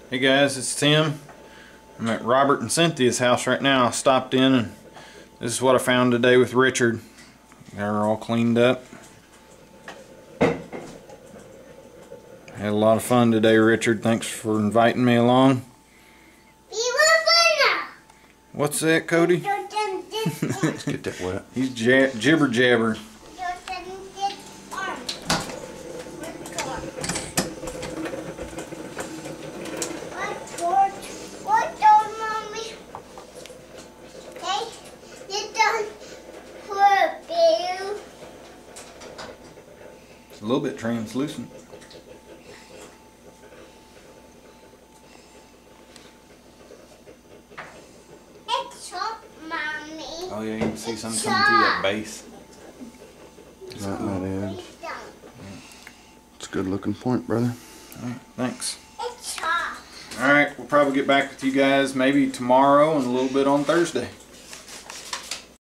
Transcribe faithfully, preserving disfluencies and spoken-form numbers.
Hey guys, it's Tim. I'm at Robert and Cynthia's house right now. I stopped in and this is what I found today with Richard. Got her all cleaned up. Had a lot of fun today, Richard. Thanks for inviting me along. What's that, Cody? Let's get that wet. He's jibber jabber. It's a little bit translucent. It's up, Mommy. Oh yeah, you can see It's some coming through that base. Right on that edge. It's a good looking point, brother. Alright, thanks. It's hot. Alright, we'll probably get back with you guys maybe tomorrow and a little bit on Thursday.